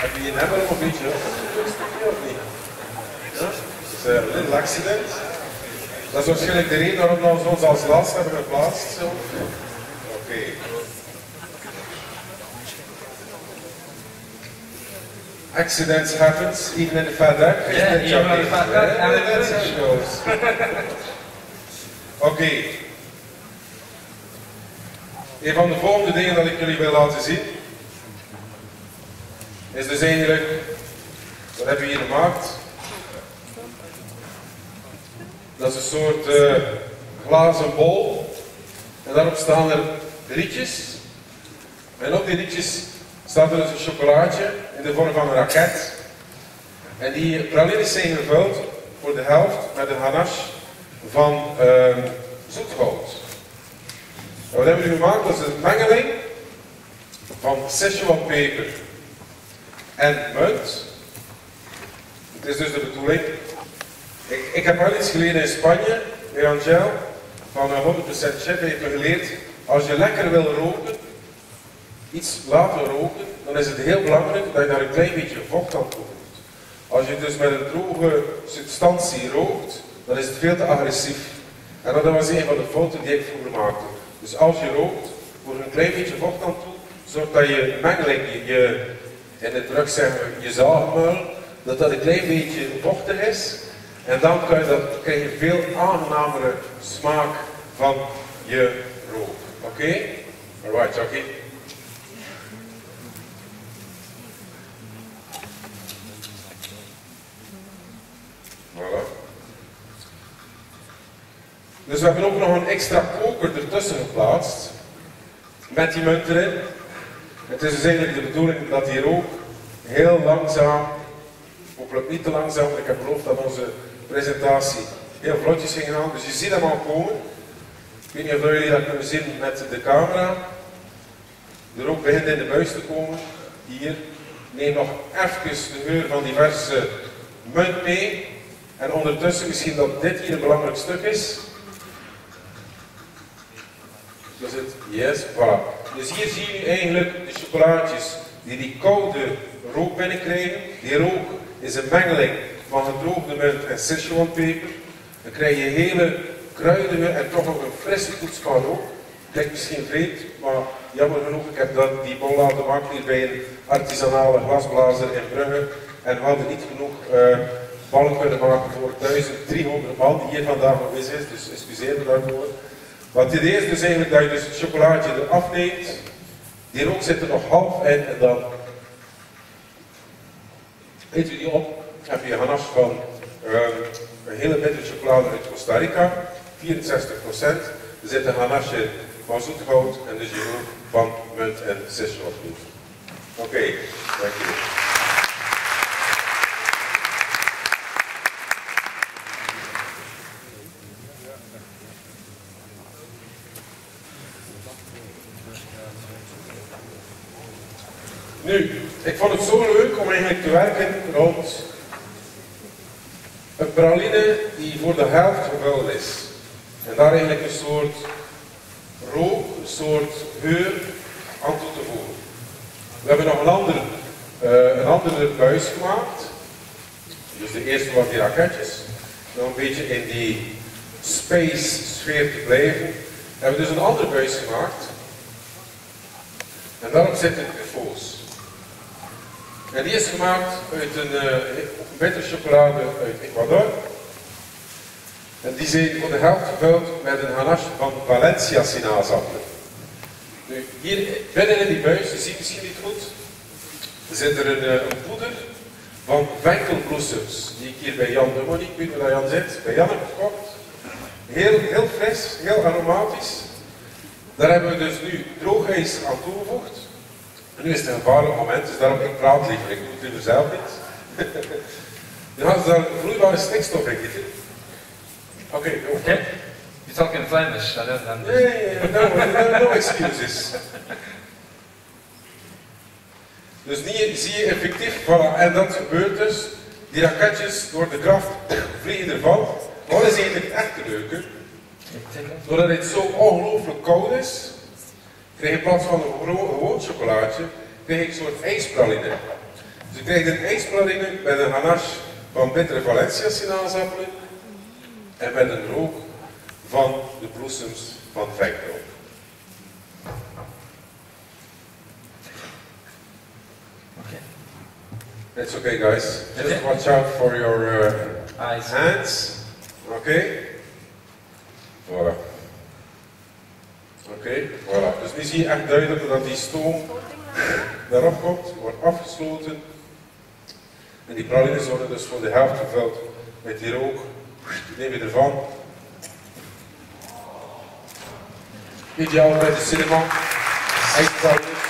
Heb je je emmer een beetje opgestoken of niet? Ja? Dus een little accident. Dat is waarschijnlijk de reden waarom we ons als laatste hebben geplaatst. Oké. Accidents happens, even in de FedEx. Ja, even in de FedEx. En in de Oké. Een van de volgende dingen dat ik jullie wil laten zien, is dus eigenlijk, wat hebben we hier gemaakt? Dat is een soort glazen bol. En daarop staan er rietjes. En op die rietjes staat er dus een chocolaatje in de vorm van een raket. En die pralines zijn gevuld voor de helft met een ganache van zoetgoud. En wat hebben we nu gemaakt? Dat is een mengeling van Szechuan peper en munt. Het is dus de bedoeling. Ik heb wel iets geleerd in Spanje, bij Angel, van 100% chef heeft me geleerd, als je lekker wil roken, iets laten roken, dan is het heel belangrijk dat je daar een klein beetje vocht aan toevoegt. Als je dus met een droge substantie rookt, dan is het veel te agressief. En dat was een van de fouten die ik vroeger maakte. Dus als je rookt, voeg een klein beetje vocht aan toe, zorg dat je mengeling, in het druk zeggen we, je zaagmuil, dat dat een klein beetje vochtig is. En dan krijg je veel aangenamere smaak van je rook. Oké? Alright, Jackie. Voilà. Dus we hebben ook nog een extra koker ertussen geplaatst. Met die munt erin. Het is dus eigenlijk de bedoeling dat die rook heel langzaam, hopelijk niet te langzaam, ik heb beloofd dat onze presentatie heel vlotjes ging gaan. Dus je ziet hem al komen. Ik weet niet of jullie dat kunnen zien met de camera. De rook begint in de buis te komen. Hier. Neem nog even de geur van diverse munt mee. En ondertussen misschien dat dit hier een belangrijk stuk is. Dus het, yes, voilà. Dus hier zie je eigenlijk de chocolaatjes die koude rook binnenkrijgen. Die rook is een mengeling van gedroogde munt en Szechuan peper. Dan krijg je hele kruidige en toch nog een frisse toets van rook. Klinkt misschien vreemd, maar jammer genoeg, ik heb die bol laten maken hier bij een artisanale glasblazer in Brugge. En we hadden niet genoeg ballen kunnen maken voor 1300 man die hier vandaag aanwezig is, dus excuseer me daarvoor. Wat het idee is dus eigenlijk dat je dus het chocolaatje eraf neemt, die rook zit er nog half in en dan eet je die op, heb je een ganache van een hele bittere chocolade uit Costa Rica, 64%. Er zit een ganache van zoetgoud en dus je rook van munt en Szechuan peper. Oké, dank je. Nu, ik vond het zo leuk om eigenlijk te werken rond een praline die voor de helft gevuld is. En daar eigenlijk een soort rook, een soort geur aan toe te voegen. We hebben nog een andere buis gemaakt. Dus de eerste was die raketjes. Nog een beetje in die space sfeer te blijven. We hebben dus een andere buis gemaakt. En daarop zitten truffels. En die is gemaakt uit een bittere chocolade uit Ecuador. En die zijn voor de helft gevuld met een ganache van Valencia sinaasappelen. Nu, hier binnen in die buis, je ziet misschien niet goed, zit er een poeder van venkelbloesems, die ik hier bij Jan de Monique, ik weet niet waar Jan zit, bij Jan heb gekocht. Heel fris, heel aromatisch. Daar hebben we dus nu droogijs aan toegevoegd. En nu is het een gevaarlijk moment, dus daarom ik praat liever, ik doe het liever zelf niet. Dan gaan ze daar vloeibare stikstof in gieten. Oké, go. Okay. You talk in Flemish, I don't understand. No excuses. Dus hier zie je effectief, voilà, en dat gebeurt dus. Die raketjes door de kracht vliegen ervan. Wat is eigenlijk het echte leuke? Doordat het zo ongelooflijk koud is, krijg je in plaats van een gewoon chocolaatje, krijg je een soort ijspraline. Dus je krijgt een ijspraline met een ganache van bittere Valencia sinaasappelen en met een rook van de bloesems van Vector. It's okay, guys. Just watch out for your hands. Okay? Voilà. Oké, voilà. Dus nu zie je echt duidelijk dat die stoom daarop komt, wordt afgesloten. En die pralines worden dus voor de helft gevuld met die rook. Die neem je ervan. Ideaal bij de cinema. Echt pralines.